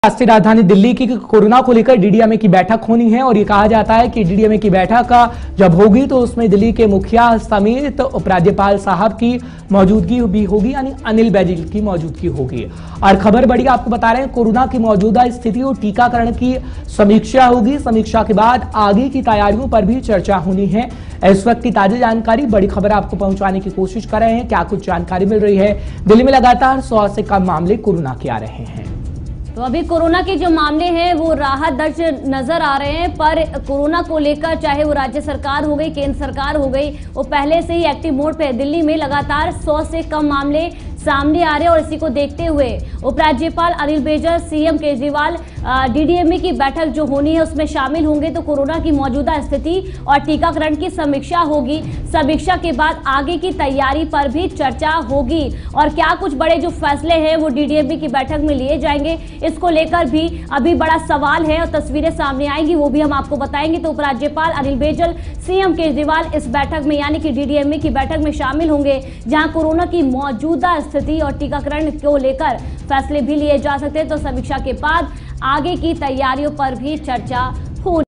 राष्ट्रीय राजधानी दिल्ली की कोरोना को लेकर डीडीएमए की बैठक होनी है और ये कहा जाता है कि डीडीएमए की बैठक जब होगी तो उसमें दिल्ली के मुखिया समेत उपराज्यपाल साहब की मौजूदगी भी होगी, यानी अनिल बैजल की मौजूदगी होगी। और खबर बड़ी आपको बता रहे हैं, कोरोना की मौजूदा स्थिति और टीकाकरण की समीक्षा होगी। समीक्षा के बाद आगे की तैयारियों पर भी चर्चा होनी है। इस वक्त की ताजा जानकारी, बड़ी खबर आपको पहुंचाने की कोशिश कर रहे हैं। क्या कुछ जानकारी मिल रही है? दिल्ली में लगातार 100 से कम मामले कोरोना के आ रहे हैं। तो अभी कोरोना के जो मामले हैं वो राहत दर्ज नजर आ रहे हैं, पर कोरोना को लेकर चाहे वो राज्य सरकार हो गई, केंद्र सरकार हो गई, वो पहले से ही एक्टिव मोड पे है। दिल्ली में लगातार 100 से कम मामले सामने आ रहे हैं और इसी को देखते हुए उपराज्यपाल अनिल बैजल, सीएम केजरीवाल डीडीएमए की बैठक जो होनी है उसमें शामिल होंगे। तो कोरोना की मौजूदा स्थिति और टीकाकरण की समीक्षा होगी। समीक्षा के बाद आगे की तैयारी पर भी चर्चा होगी और क्या कुछ बड़े जो फैसले हैं वो डीडीएमए की बैठक में लिए जाएंगे, इसको लेकर भी अभी बड़ा सवाल है और तस्वीरें सामने आएंगी, वो भी हम आपको बताएंगे। तो उपराज्यपाल अनिल बैजल, सीएम केजरीवाल इस बैठक में यानी कि डीडीएमए की बैठक में शामिल होंगे, जहां कोरोना की मौजूदा स्थिति और टीकाकरण को लेकर फैसले भी लिए जा सकते हैं। तो समीक्षा के बाद आगे की तैयारियों पर भी चर्चा हो